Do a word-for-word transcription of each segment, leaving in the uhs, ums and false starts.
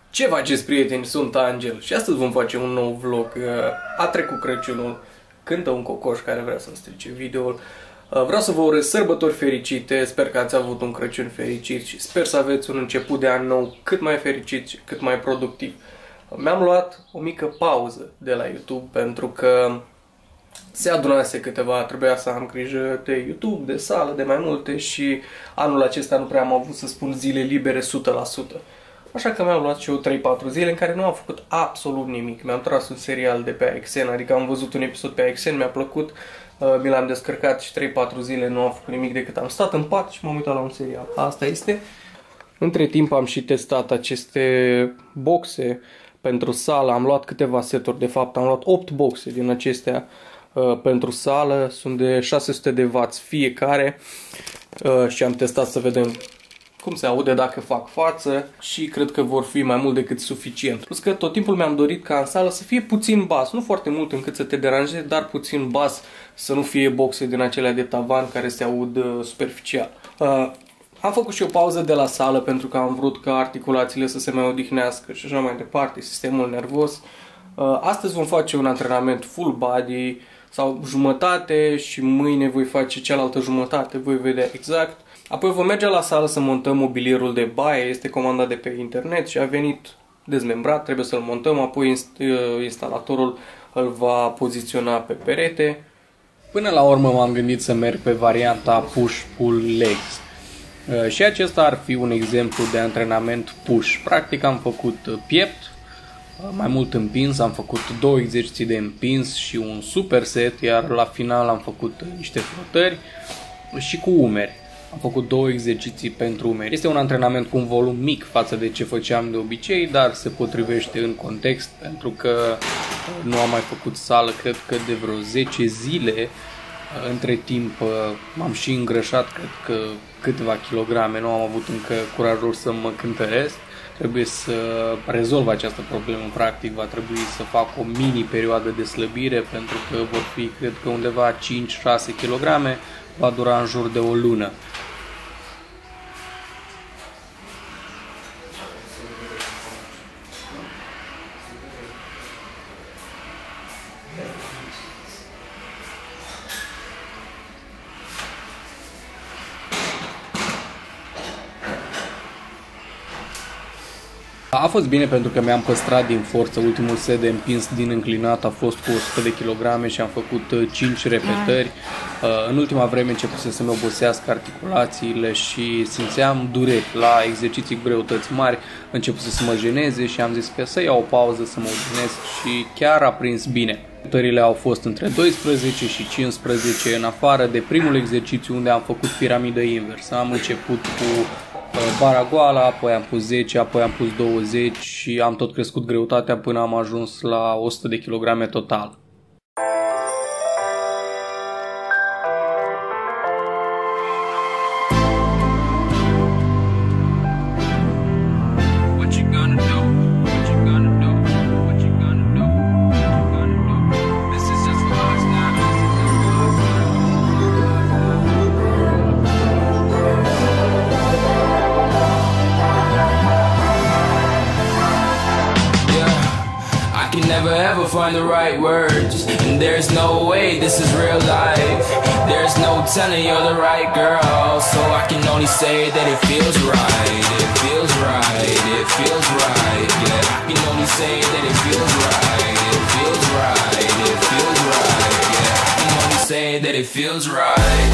Ce faceți, prieteni? Sunt Angel și astăzi vom face un nou vlog. A trecut Crăciunul, cântă un cocoș care vrea să-mi strice videoul. Vreau să vă urez sărbători fericite, sper că ați avut un Crăciun fericit și sper să aveți un început de an nou cât mai fericit și cât mai productiv. Mi-am luat o mică pauză de la YouTube pentru că se adunase câteva, trebuia să am grijă de YouTube, de sală, de mai multe și anul acesta nu prea am avut, să spun, zile libere o sută la sută. Așa că mi-am luat și eu trei patru zile în care nu am făcut absolut nimic. Mi-am tras un serial de pe A X N, adică am văzut un episod pe A X N, mi-a plăcut, mi l-am descărcat și trei patru zile nu am făcut nimic decât am stat în pat și m-am uitat la un serial. Asta este. Între timp am și testat aceste boxe pentru sală, am luat câteva seturi, de fapt am luat opt boxe din acestea uh, pentru sală, sunt de șase sute de watt fiecare uh, și am testat să vedem cum se aude dacă fac față și cred că vor fi mai mult decât suficient. Plus că tot timpul mi-am dorit ca în sală să fie puțin bas, nu foarte mult încât să te deranjezi, dar puțin bas, să nu fie boxe din acelea de tavan care se aud uh, superficial. Uh, Am făcut și o pauză de la sală pentru că am vrut ca articulațiile să se mai odihnească și așa mai departe, sistemul nervos. Astăzi vom face un antrenament full body sau jumătate și mâine voi face cealaltă jumătate, voi vedea exact. Apoi vom merge la sală să montăm mobilierul de baie, este comandat de pe internet și a venit dezmembrat, trebuie să-l montăm, apoi instalatorul îl va poziționa pe perete. Până la urmă m-am gândit să merg pe varianta push-pull legs. Și acesta ar fi un exemplu de antrenament push. Practic am făcut piept, mai mult împins, am făcut două exerciții de împins și un superset, iar la final am făcut niște flotări și cu umeri. Am făcut două exerciții pentru umeri. Este un antrenament cu un volum mic față de ce făceam de obicei, dar se potrivește în context pentru că nu am mai făcut sală, cred că de vreo zece zile. Între timp m-am și îngrășat, cred că câteva kilograme, nu am avut încă curajul să mă cântăresc. Trebuie să rezolv această problemă, practic va trebui să fac o mini perioadă de slăbire pentru că vor fi, cred că undeva cinci șase kilograme, va dura în jur de o lună. A fost bine pentru că mi-am păstrat din forță. Ultimul set de împins din înclinat a fost cu o sută de kilograme și am făcut cinci repetări. În ultima vreme începuse să-mi obosească articulațiile și simțeam dureri la exerciții cu greutăți mari, începuse să mă jeneze și am zis că să iau o pauză, să mă odihnesc și chiar a prins bine. Repetările au fost între doisprezece și cincisprezece, în afară de primul exercițiu unde am făcut piramidă inversă. Am început cu bara goală, apoi am pus zece, apoi am pus douăzeci și am tot crescut greutatea până am ajuns la o sută de kilograme total. Never ever find the right words, and there's no way this is real life. There's no telling you're the right girl, so I can only say that it feels right. It feels right, it feels right. Yeah, I can only say that it feels right. It feels right, it feels right. Yeah, I can only say that it feels right.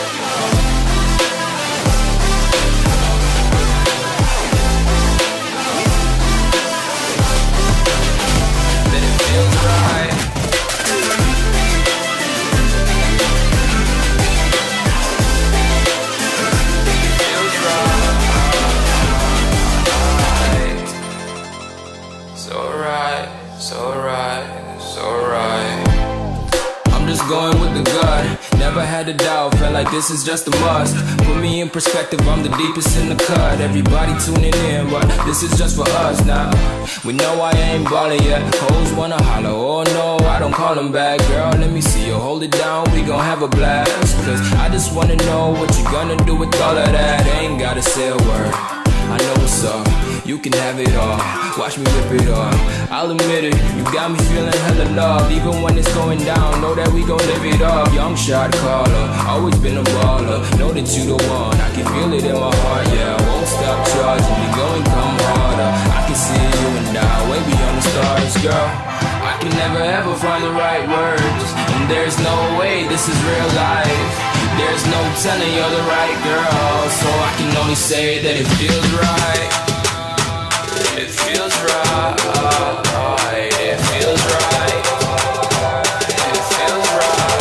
Going with the gut, never had a doubt, felt like this is just a must. Put me in perspective, I'm the deepest in the cut. Everybody tuning in, but this is just for us now. We know I ain't ballin' yet, hoes wanna holler, oh no, I don't call them back. Girl, let me see you hold it down, we gon' have a blast. Cause I just wanna know what you gonna do with all of that. Ain't gotta say a word, I know what's up, you can have it all. Watch me rip it off, I'll admit it. You got me feeling hella love. Even when it's going down, know that we gon' live it up. Young shot caller, always been a baller. Know that you the one, I can feel it in my heart. Yeah, I won't stop charging me, go and come harder. I can see you and I, way beyond the stars, girl. I can never ever find the right words, and there's no way this is real life. There's no telling you're the right girl, so I can only say that it feels right. It feels right. It feels right. It feels right.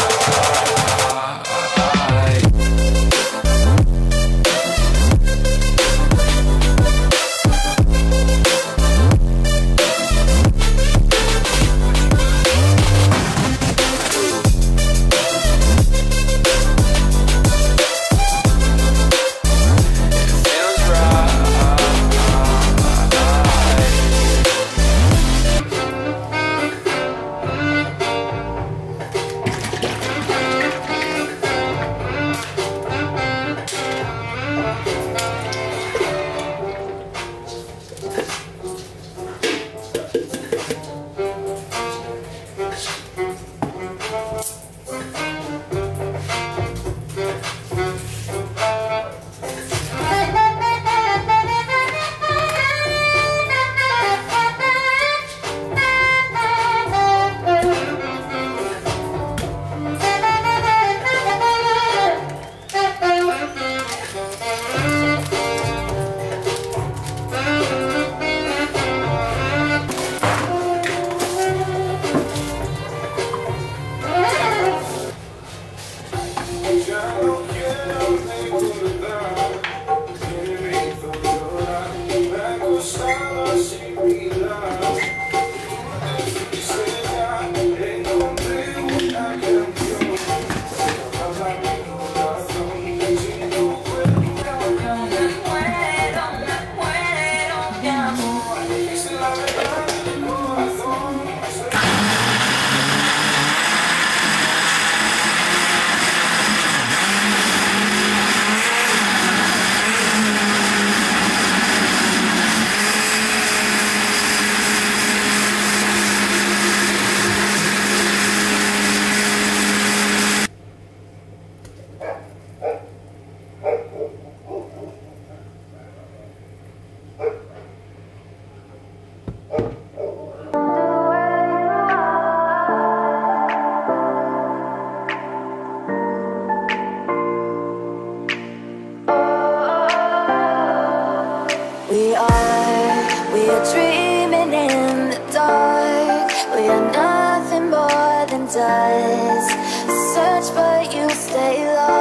We are, we are dreaming in the dark. We are nothing more than dust. Search but you stay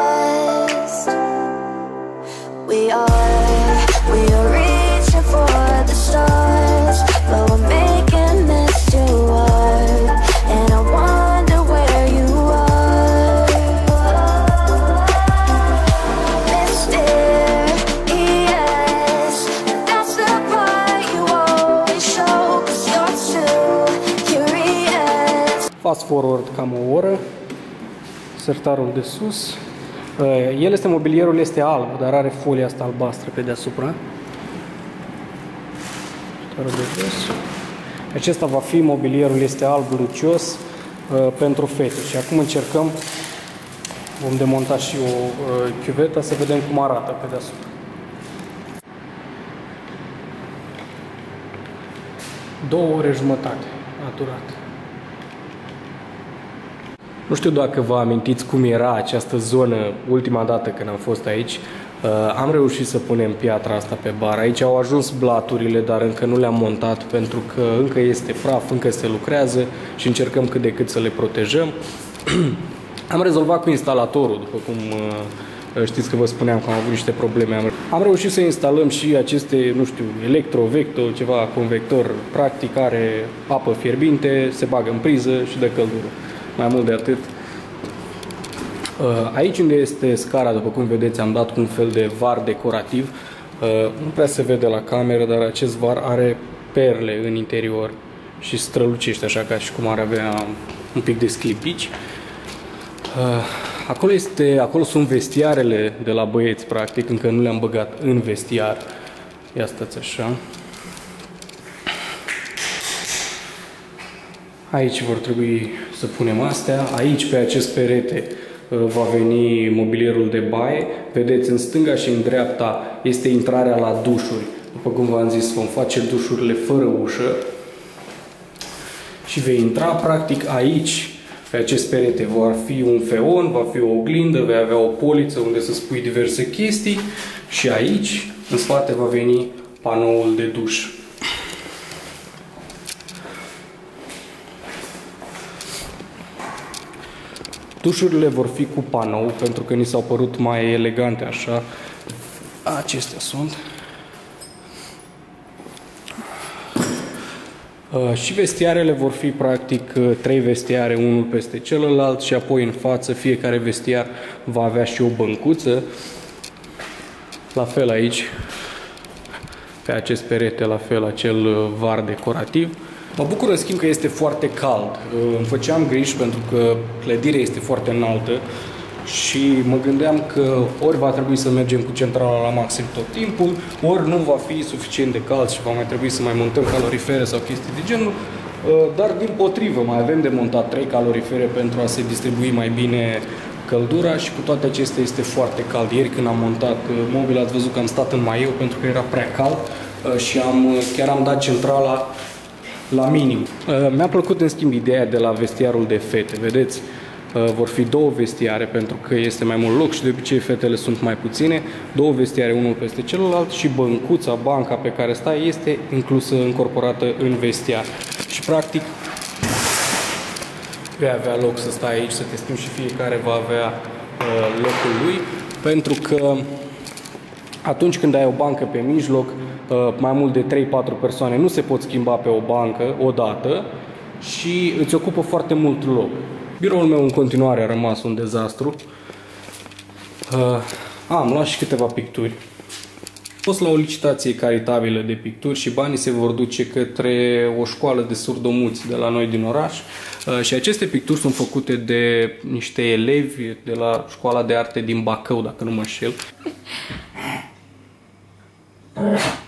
lost. We are, we are reaching for the stars, but we're making this too hard. And I wonder where you are, mysterious. That's the part you always show, 'cause you're too curious. Fast forward cam o oră, sertarul de sus. El este, mobilierul este alb, dar are folia asta albastră pe deasupra. Sertarul de jos. Acesta va fi, mobilierul este alb lucios pentru fete. Și acum încercăm, vom demonta și o chiuvetă să vedem cum arată pe deasupra. Două ore jumătate a durat. Nu știu dacă vă amintiți cum era această zonă ultima dată când am fost aici. Am reușit să punem piatra asta pe bar. Aici au ajuns blaturile, dar încă nu le-am montat pentru că încă este praf, încă se lucrează și încercăm cât de cât să le protejăm. Am rezolvat cu instalatorul, după cum știți că vă spuneam că am avut niște probleme. Am reușit să instalăm și aceste, nu știu, electrovecto, ceva convector, practic are apă fierbinte, se bagă în priză și dă căldură. Mai mult de atât. Aici unde este scara, după cum vedeți, am dat cu un fel de var decorativ. Nu prea se vede la cameră, dar acest var are perle în interior și strălucește așa ca și cum ar avea un pic de sclipici. Acolo, este, acolo sunt vestiarele de la băieți, practic, încă nu le-am băgat în vestiar. Ia stați așa. Aici vor trebui să punem astea. Aici, pe acest perete, va veni mobilierul de baie. Vedeți, în stânga și în dreapta este intrarea la dușuri. După cum v-am zis, vom face dușurile fără ușă. Și vei intra, practic, aici, pe acest perete. Va fi un feon, va fi o oglindă, vei avea o poliță unde să spui diverse chestii. Și aici, în spate, va veni panoul de duș. Dușurile vor fi cu panou, pentru că ni s-au părut mai elegante așa. Acestea sunt. Uh, și vestiarele vor fi practic trei vestiare, unul peste celălalt, și apoi în față fiecare vestiar va avea și o băncuță. La fel aici, pe acest perete, la fel acel var decorativ. Mă bucur în schimb că este foarte cald. Îmi făceam griji pentru că clădirea este foarte înaltă și mă gândeam că ori va trebui să mergem cu centrala la maxim tot timpul, ori nu va fi suficient de cald și va mai trebui să mai montăm calorifere sau chestii de genul. Dar din potrivă mai avem de montat trei calorifere pentru a se distribui mai bine căldura și cu toate acestea este foarte cald. Ieri când am montat mobil ați văzut că am stat în maieu pentru că era prea cald și am, chiar am dat centrala la minim. Mi-a plăcut în schimb ideea de la vestiarul de fete. Vedeți, vor fi două vestiare pentru că este mai mult loc și de obicei fetele sunt mai puține. Două vestiare, unul peste celălalt, și băncuța, banca pe care stai este inclusă, încorporată în vestiar. Și practic vei avea loc să stai aici, să te schimbi și fiecare va avea uh, locul lui, pentru că atunci când ai o bancă pe mijloc, mai mult de trei patru persoane nu se pot schimba pe o bancă odată și îți ocupă foarte mult loc. Biroul meu în continuare a rămas un dezastru. Am luat și câteva picturi. Am fost la o licitație caritabilă de picturi și banii se vor duce către o școală de surdomuți de la noi din oraș. Și aceste picturi sunt făcute de niște elevi de la Școala de Arte din Bacău, dacă nu mă înșel.